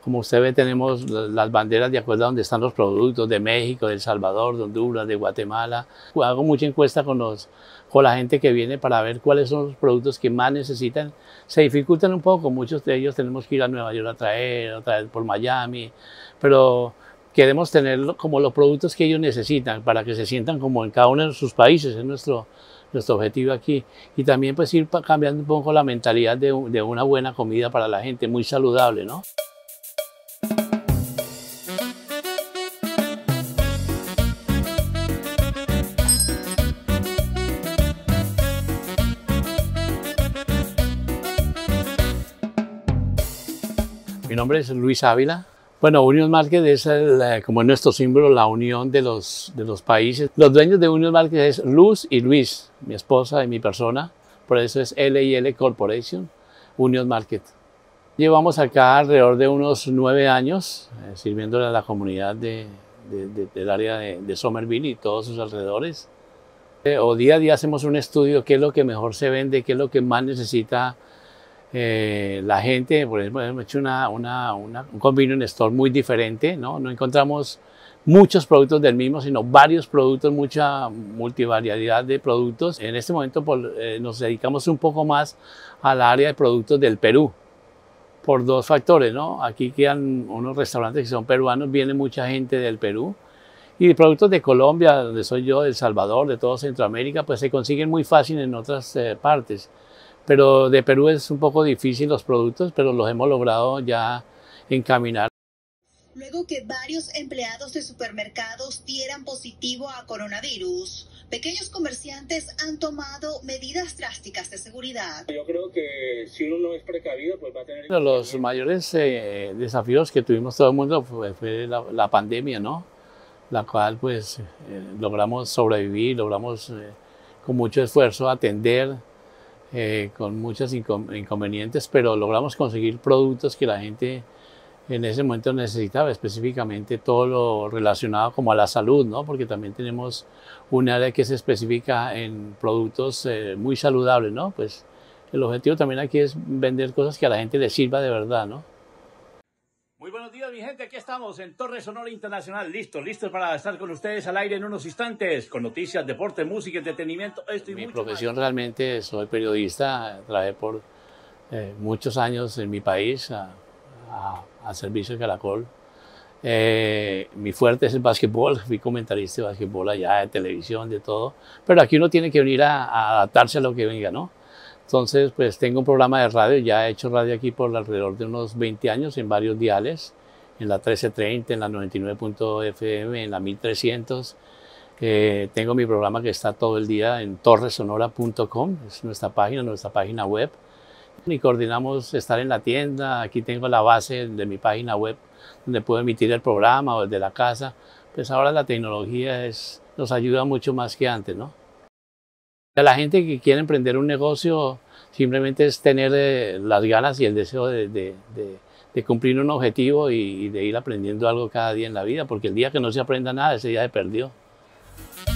Como usted ve, tenemos las banderas de acuerdo a donde están los productos, de México, de El Salvador, de Honduras, de Guatemala. Hago mucha encuesta con la gente que viene para ver cuáles son los productos que más necesitan. Se dificultan un poco, muchos de ellos tenemos que ir a Nueva York a traer, otra vez por Miami, pero queremos tener como los productos que ellos necesitan para que se sientan como en cada uno de sus países, es nuestro objetivo aquí. Y también pues ir cambiando un poco la mentalidad de una buena comida para la gente, muy saludable, ¿no? Mi nombre es Luis Ávila. Bueno, Union Market es como nuestro símbolo, la unión de los países. Los dueños de Union Market es Luz y Luis, mi esposa y mi persona. Por eso es L&L Corporation, Union Market. Llevamos acá alrededor de unos 9 años sirviéndole a la comunidad del área de Somerville y todos sus alrededores. Día a día hacemos un estudio, qué es lo que mejor se vende, qué es lo que más necesita la gente. Por ejemplo, hemos hecho un convenience store muy diferente, ¿no? No encontramos muchos productos del mismo, sino varios productos, mucha multivariedad de productos. En este momento nos dedicamos un poco más al área de productos del Perú, por 2 factores, ¿no? Aquí quedan unos restaurantes que son peruanos, viene mucha gente del Perú. Y productos de Colombia, donde soy yo, de El Salvador, de toda Centroamérica, pues se consiguen muy fácil en otras partes. Pero de Perú es un poco difícil los productos, pero los hemos logrado ya encaminar. Luego que varios empleados de supermercados dieran positivo a coronavirus, pequeños comerciantes han tomado medidas drásticas de seguridad. Yo creo que si uno no es precavido, pues va a tener... Los mayores desafíos que tuvimos todo el mundo fue la pandemia, ¿no? La cual pues logramos sobrevivir, logramos con mucho esfuerzo atender, con muchos inconvenientes, pero logramos conseguir productos que la gente en ese momento necesitaba, específicamente todo lo relacionado como a la salud, ¿no? Porque también tenemos un área que se especifica en productos muy saludables, ¿no? Pues el objetivo también aquí es vender cosas que a la gente le sirva de verdad, ¿no? Muy buenos días, mi gente. Aquí estamos en Torre Sonora Internacional, listos para estar con ustedes al aire en unos instantes, con noticias, deporte, música, entretenimiento, esto y Mi mucho profesión más. realmente soy periodista, trabajé por muchos años en mi país a servicio de Caracol. Mi fuerte es el básquetbol, fui comentarista de básquetbol allá, de televisión, de todo, pero aquí uno tiene que venir a adaptarse a lo que venga, ¿no? Entonces, pues tengo un programa de radio, ya he hecho radio aquí por alrededor de unos 20 años en varios diales, en la 1330, en la 99.fm, en la 1300. Tengo mi programa que está todo el día en torresonora.com, es nuestra página web. Y coordinamos estar en la tienda, aquí tengo la base de mi página web donde puedo emitir el programa o desde la casa. Pues ahora la tecnología nos ayuda mucho más que antes, ¿no? A la gente que quiere emprender un negocio simplemente es tener las ganas y el deseo de cumplir un objetivo y de ir aprendiendo algo cada día en la vida, porque el día que no se aprenda nada, ese día se perdió.